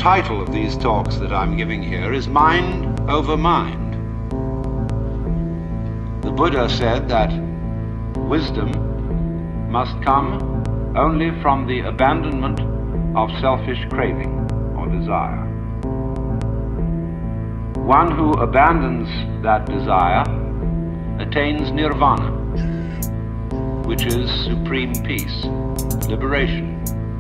title of these talks that I'm giving here is Mind Over Mind. The Buddha said that wisdom must come only from the abandonment of selfish craving or desire. One who abandons that desire attains nirvana, which is supreme peace, liberation.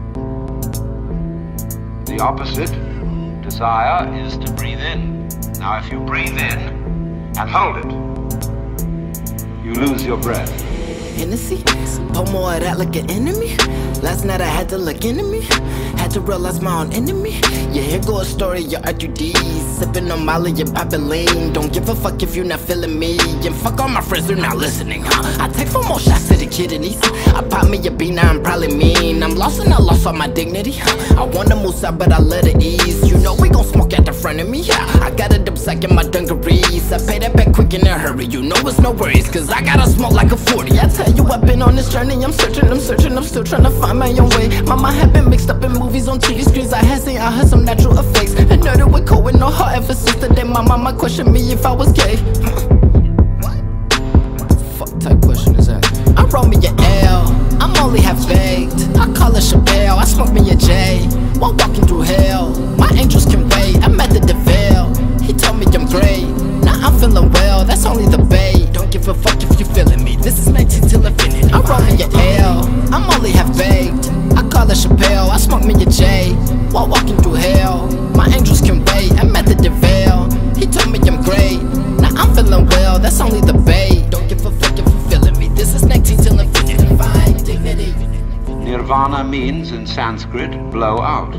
The opposite, desire, is to breathe in. Now, if you breathe in and hold it, you lose your breath. Hennessy, pour more of that like an enemy. Last night I had to look into me, had to realize my own enemy. Yeah, here go a story, your R.3.D. Sipping on Molly and poppin' lean. Don't give a fuck if you're not feeling me. And fuck all my friends, they're not listening, huh? I take 4 more shots to the kidneys. I pop me a beat, now I'm probably mean. I'm lost and I lost all my dignity. I wanna move out, but I let it ease. You know we gon' smoke at the front of me. I got a dip sack in my dungarees. I pay that back quick in a hurry. You know it's no worries, cause I gotta smoke like a 40. I tell you I've been on this journey. I'm searching, I'm still trying to find my own way. My mind had been mixed up in movies on TV screens. I had seen, I heard some natural effects. And nerded with code with no heart ever since the day my mama questioned me if I was gay. What fuck type question is that? I wrote me an L, I'm only half baked. I call it Chappelle, I smoke me a J while walking through hell. My angels can wait, I met the DeVille. He told me I'm great, now I'm feeling well, that's only the bait. Don't give a fuck if you feeling me, this is 19 till infinity. I wrote me an L, I'm only half baked. I call it Chappelle, I smoke me a J while walking through hell. My angels can wait, I met the DeVille. He told me I'm great, now I'm feeling well, that's only the bait. Don't give a fuck if you feeling me, this is 19 till infinity. Divine dignity. Nirvana means in Sanskrit, blow out.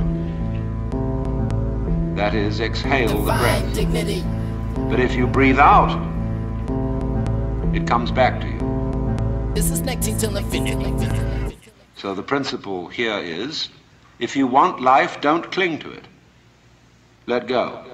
That is, exhale the breath. Dignity. But if you breathe out, it comes back to you. This is 19 till infinity. So the principle here is, if you want life, don't cling to it. Let go.